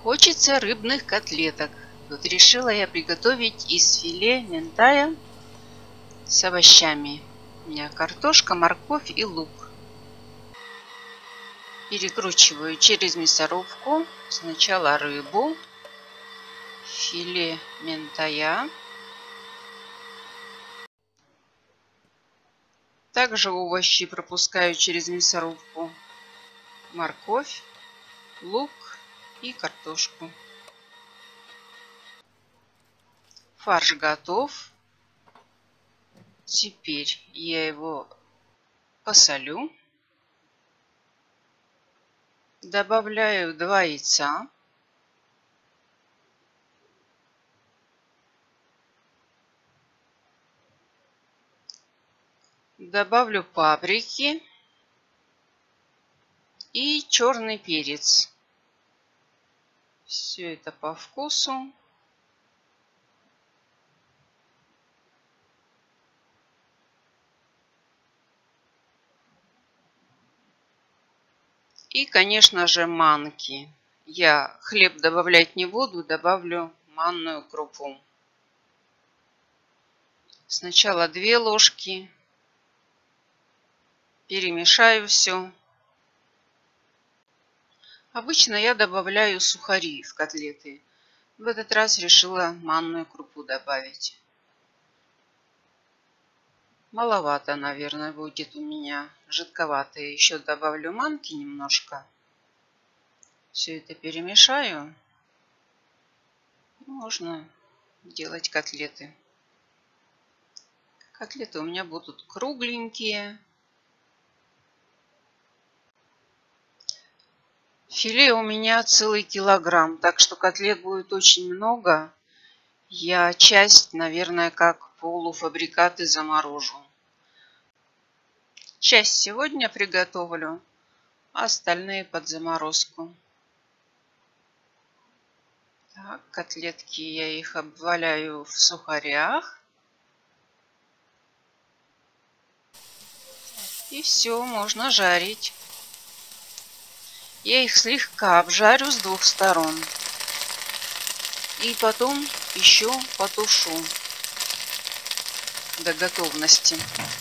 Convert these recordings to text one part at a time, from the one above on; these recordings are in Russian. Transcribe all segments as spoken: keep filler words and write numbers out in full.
Хочется рыбных котлеток. Вот решила я приготовить из филе минтая с овощами. У меня картошка, морковь и лук. Перекручиваю через мясорубку сначала рыбу, филе минтая. Также овощи пропускаю через мясорубку. Морковь, лук и картошку. Фарш готов. Теперь я его посолю. Добавляю два яйца. Добавлю паприки и черный перец. Все это по вкусу. И, конечно же, манки. Я хлеб добавлять не буду, добавлю манную крупу. Сначала две ложки. Перемешаю все. Обычно я добавляю сухари в котлеты. В этот раз решила манную крупу добавить. Маловато, наверное, будет у меня. Жидковато. Еще добавлю манки немножко. Все это перемешаю. Можно делать котлеты. Котлеты у меня будут кругленькие. Филе у меня целый килограмм, так что котлет будет очень много. Я часть, наверное, как полуфабрикаты заморожу. Часть сегодня приготовлю, а остальные под заморозку. Так, котлетки я их обваляю в сухарях. И все, можно жарить. Я их слегка обжарю с двух сторон. И потом еще потушу до готовности.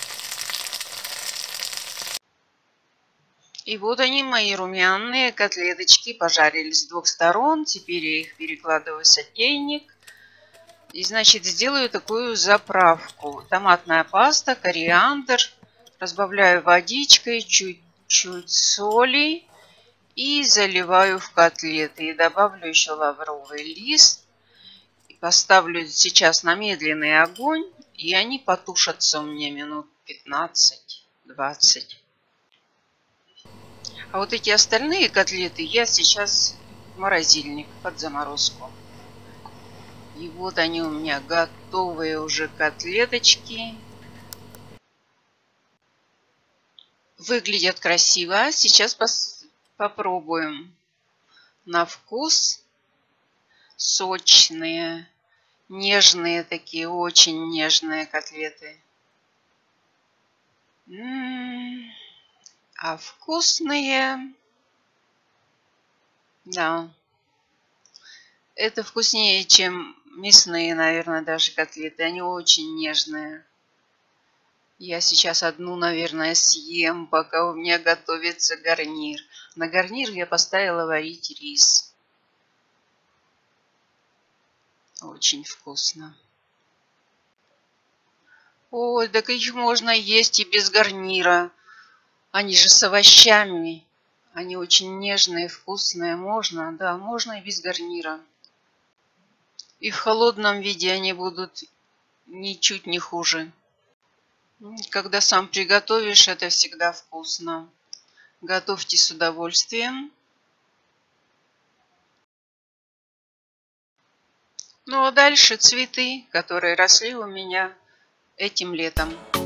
И вот они, мои румяные котлеточки, пожарились с двух сторон. Теперь я их перекладываю в сотейник. И, значит, сделаю такую заправку. Томатная паста, кориандр. Разбавляю водичкой, чуть-чуть соли. И заливаю в котлеты. И добавлю еще лавровый лист. И поставлю сейчас на медленный огонь. И они потушатся у меня минут пятнадцать-двадцать. А вот эти остальные котлеты я сейчас в морозильник под заморозку. И вот они у меня готовые уже котлеточки. Выглядят красиво. Сейчас пос попробуем. На вкус сочные, нежные такие, очень нежные котлеты. М-м-м, а вкусные. Да. Это вкуснее, чем мясные, наверное, даже котлеты. Они очень нежные. Я сейчас одну, наверное, съем, пока у меня готовится гарнир. На гарнир я поставила варить рис. Очень вкусно. Ой, так их можно есть и без гарнира. Они же с овощами. Они очень нежные, вкусные. Можно, да, можно и без гарнира. И в холодном виде они будут ничуть не хуже. Когда сам приготовишь, это всегда вкусно. Готовьте с удовольствием. Ну а дальше цветы, которые росли у меня этим летом.